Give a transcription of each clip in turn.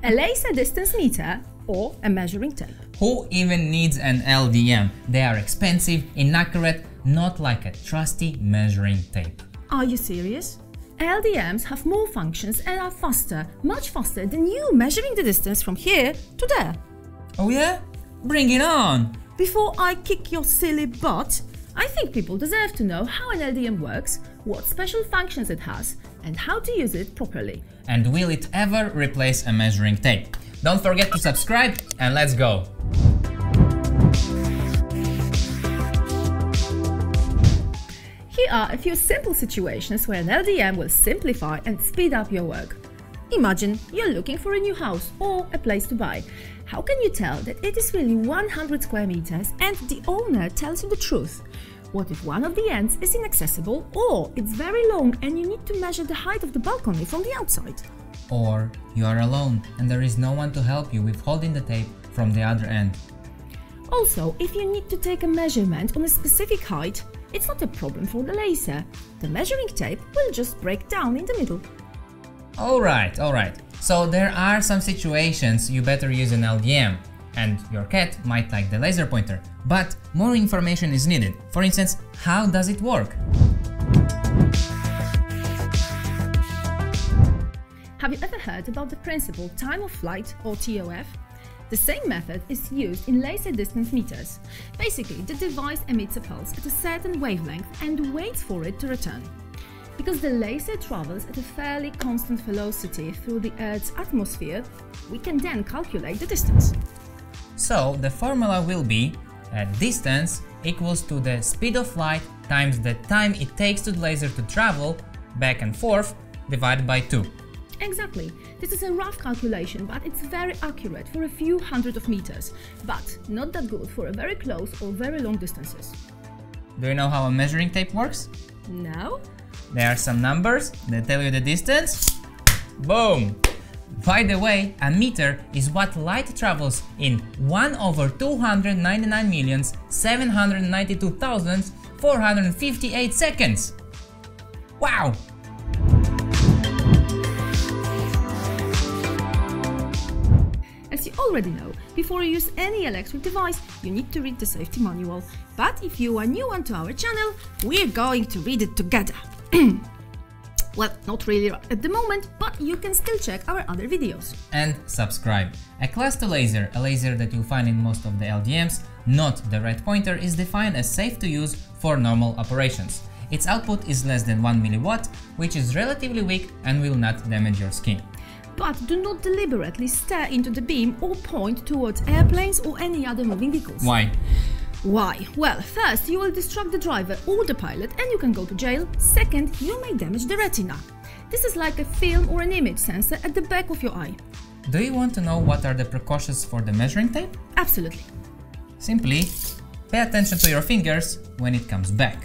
a laser distance meter, or a measuring tape. Who even needs an LDM? They are expensive, inaccurate, not like a trusty measuring tape. Are you serious? LDMs have more functions and are faster, much faster than you measuring the distance from here to there. Oh yeah? Bring it on! Before I kick your silly butt, I think people deserve to know how an LDM works, what special functions it has, and how to use it properly. And will it ever replace a measuring tape? Don't forget to subscribe and let's go! Here are a few simple situations where an LDM will simplify and speed up your work. Imagine you're looking for a new house or a place to buy. How can you tell that it is really 100 square meters and the owner tells you the truth? What if one of the ends is inaccessible or it's very long and you need to measure the height of the balcony from the outside? Or you are alone and there is no one to help you with holding the tape from the other end. Also, if you need to take a measurement on a specific height, it's not a problem for the laser. The measuring tape will just break down in the middle. Alright. So there are some situations you better use an LDM, and your cat might like the laser pointer, but more information is needed. For instance, how does it work? Have you ever heard about the principle time of flight, or TOF? The same method is used in laser distance meters. Basically, the device emits a pulse at a certain wavelength and waits for it to return. Because the laser travels at a fairly constant velocity through the Earth's atmosphere, we can then calculate the distance. So the formula will be distance equals to the speed of light times the time it takes to the laser to travel back and forth divided by 2. Exactly. This is a rough calculation, but it's very accurate for a few hundred of meters, but not that good for a very close or very long distances. Do you know how a measuring tape works? No? There are some numbers that tell you the distance. Boom! By the way, a meter is what light travels in 1/299,792,458 seconds. Wow! As you already know, before you use any electric device, you need to read the safety manual. But if you are new onto our channel, we're going to read it together. Well, not really at the moment, but you can still check our other videos. And subscribe. A class 2 laser, a laser that you'll find in most of the LDMs, not the red pointer, is defined as safe to use for normal operations. Its output is less than 1 milliwatt, which is relatively weak and will not damage your skin. But do not deliberately stare into the beam or point towards airplanes or any other moving vehicles. Why? Why? Well, first, you will distract the driver or the pilot and you can go to jail. Second, you may damage the retina. This is like a film or an image sensor at the back of your eye. Do you want to know what are the precautions for the measuring tape? Absolutely. Simply, pay attention to your fingers when it comes back.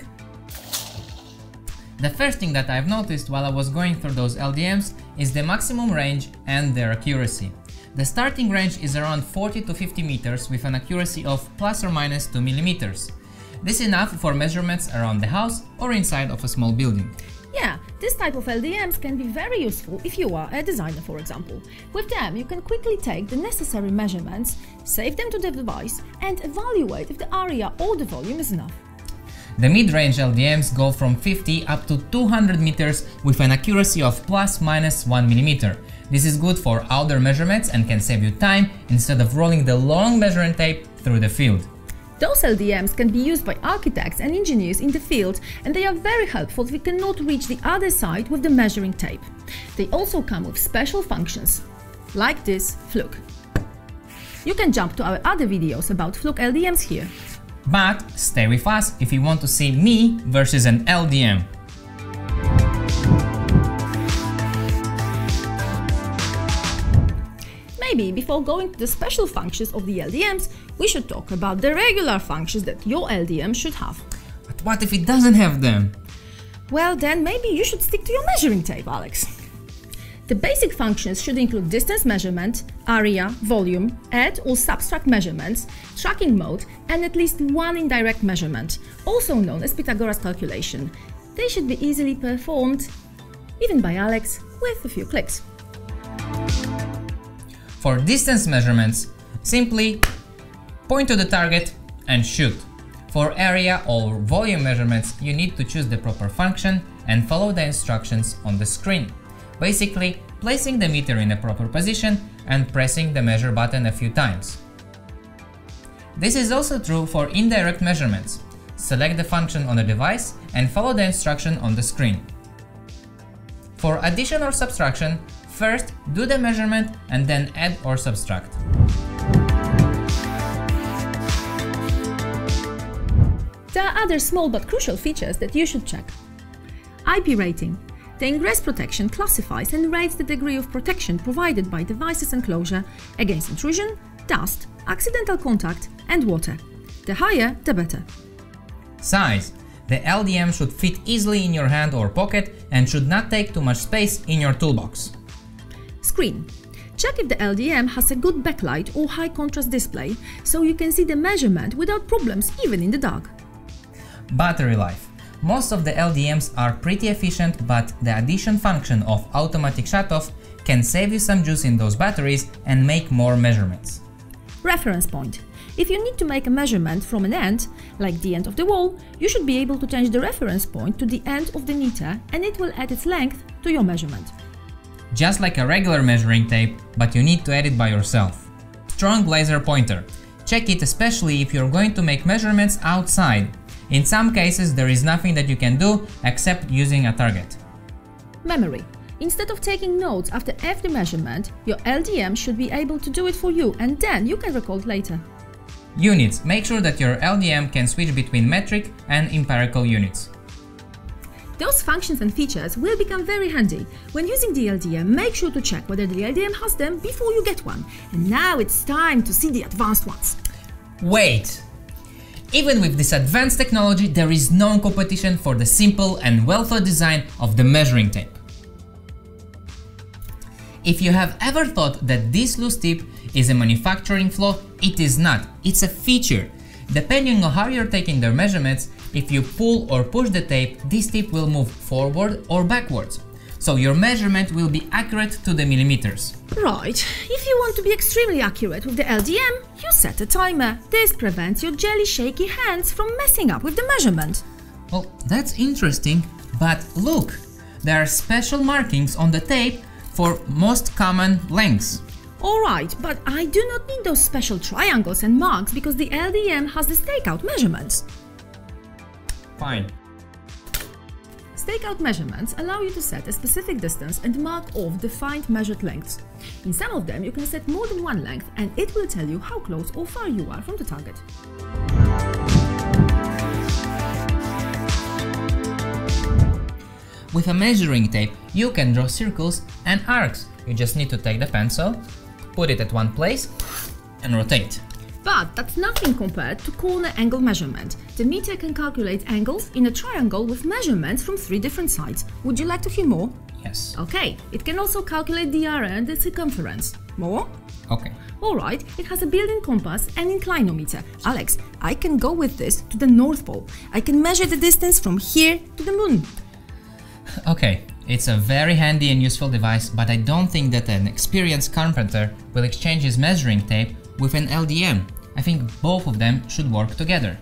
The first thing that I've noticed while I was going through those LDMs is the maximum range and their accuracy. The starting range is around 40 to 50 meters with an accuracy of plus or minus 2 millimeters. This is enough for measurements around the house or inside of a small building. Yeah, this type of LDMs can be very useful if you are a designer, for example. With them, you can quickly take the necessary measurements, save them to the device, and evaluate if the area or the volume is enough. The mid-range LDMs go from 50 up to 200 meters with an accuracy of plus minus 1 millimeter. This is good for outdoor measurements and can save you time instead of rolling the long measuring tape through the field. Those LDMs can be used by architects and engineers in the field, and they are very helpful if we cannot reach the other side with the measuring tape. They also come with special functions, like this fluke. You can jump to our other videos about fluke LDMs here. But stay with us if you want to see me versus an LDM. Maybe before going to the special functions of the LDMs, we should talk about the regular functions that your LDM should have. But what if it doesn't have them? Well, then maybe you should stick to your measuring tape, Alex. The basic functions should include distance measurement, area, volume, add or subtract measurements, tracking mode, and at least one indirect measurement, also known as Pythagoras calculation. They should be easily performed, even by Alex, with a few clicks. For distance measurements, simply point to the target and shoot. For area or volume measurements, you need to choose the proper function and follow the instructions on the screen. Basically, placing the meter in a proper position and pressing the measure button a few times. This is also true for indirect measurements. Select the function on the device and follow the instruction on the screen. For addition or subtraction, first do the measurement and then add or subtract. There are other small but crucial features that you should check. IP rating. The ingress protection classifies and rates the degree of protection provided by device's enclosure against intrusion, dust, accidental contact and water. The higher, the better. Size. The LDM should fit easily in your hand or pocket and should not take too much space in your toolbox. Screen. Check if the LDM has a good backlight or high contrast display so you can see the measurement without problems even in the dark. Battery life. Most of the LDMs are pretty efficient, but the addition function of automatic shutoff can save you some juice in those batteries and make more measurements. Reference point. If you need to make a measurement from an end, like the end of the wall, you should be able to change the reference point to the end of the meter and it will add its length to your measurement. Just like a regular measuring tape, but you need to add it by yourself. Strong laser pointer. Check it especially if you're going to make measurements outside. In some cases there is nothing that you can do except using a target. Memory. Instead of taking notes after every measurement, your LDM should be able to do it for you and then you can record later. Units. Make sure that your LDM can switch between metric and empirical units. Those functions and features will become very handy. When using the LDM, make sure to check whether the LDM has them before you get one. And now it's time to see the advanced ones. Wait! Even with this advanced technology, there is no competition for the simple and well-thought design of the measuring tape. If you have ever thought that this loose tip is a manufacturing flaw, it is not. It's a feature. Depending on how you're taking their measurements, if you pull or push the tape, this tip will move forward or backwards. So your measurement will be accurate to the millimeters. Right. If you want to be extremely accurate with the LDM, you set a timer. This prevents your jelly shaky hands from messing up with the measurement. Well, that's interesting, but look, there are special markings on the tape for most common lengths. Alright, but I do not need those special triangles and marks because the LDM has the stakeout measurements. Fine. Stakeout measurements allow you to set a specific distance and mark off defined measured lengths. In some of them you can set more than one length and it will tell you how close or far you are from the target. With a measuring tape, you can draw circles and arcs. You just need to take the pencil, put it at one place and rotate. But that's nothing compared to corner angle measurement. The meter can calculate angles in a triangle with measurements from 3 different sides. Would you like to hear more? Yes. Okay, it can also calculate the area and the circumference. More? Okay. Alright, it has a built-in compass and inclinometer. Alex, I can go with this to the North Pole. I can measure the distance from here to the moon. Okay, it's a very handy and useful device, but I don't think that an experienced carpenter will exchange his measuring tape with an LDM. I think both of them should work together.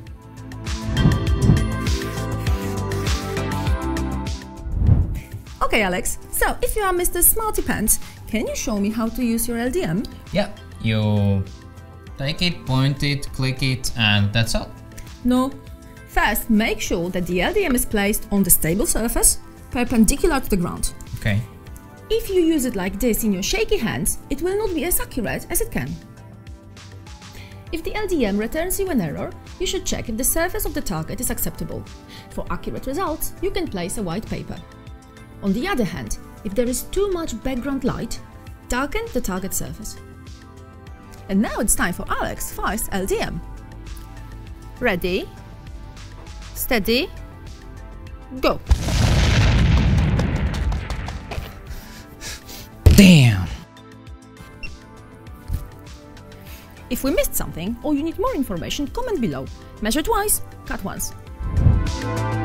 Okay, Alex, so if you are Mr. Smarty Pants, can you show me how to use your LDM? Yeah, you take it, point it, click it, and that's all. No. First, make sure that the LDM is placed on the stable surface, perpendicular to the ground. Okay. If you use it like this in your shaky hands, it will not be as accurate as it can. If the LDM returns you an error, you should check if the surface of the target is acceptable. For accurate results, you can place a white paper. On the other hand, if there is too much background light, darken the target surface. And now it's time for Alex Feist's LDM. Ready, steady, go! Damn! If we missed something or you need more information, comment below. Measure twice, cut once.